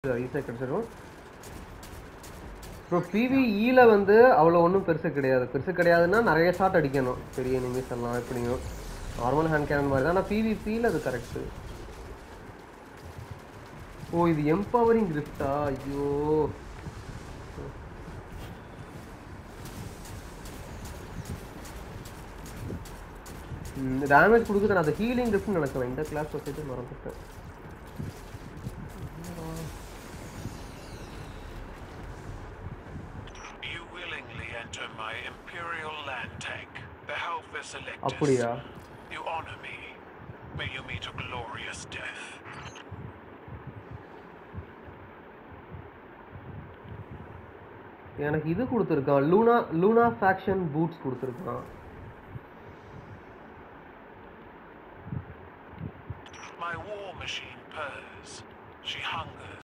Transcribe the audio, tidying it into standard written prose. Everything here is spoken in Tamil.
ஈஸியாக கிடச்சிடும். ப்ரோ PvEல வந்து அவ்வளோ ஒன்றும் பெருசு கிடையாதுன்னா நிறைய ஷாட் அடிக்கணும் பெரிய எனிமீஸ் எல்லாம் எப்படியும் நார்மல் ஹேண்ட் கேனன் மாதிரி தான். ஆனால் PvPல அது கரெக்டு. ஓ இது எம்பவரிங் கிரிஃப்டா? ஐயோ டேமேஜ் கொடுக்குது. நான் அதை ஹீலிங் கிரிஃப்ட்னு நினைக்கிறேன். இந்த கிளாஸ் வச்சுட்டு மறந்துட்டேன். அப்படியா? எனக்கு இது கொடுத்துருக்கான், லூனா ஃபேக்ஷன் பூட்ஸ் கொடுத்துருக்கான். My war machine purrs. She hungers.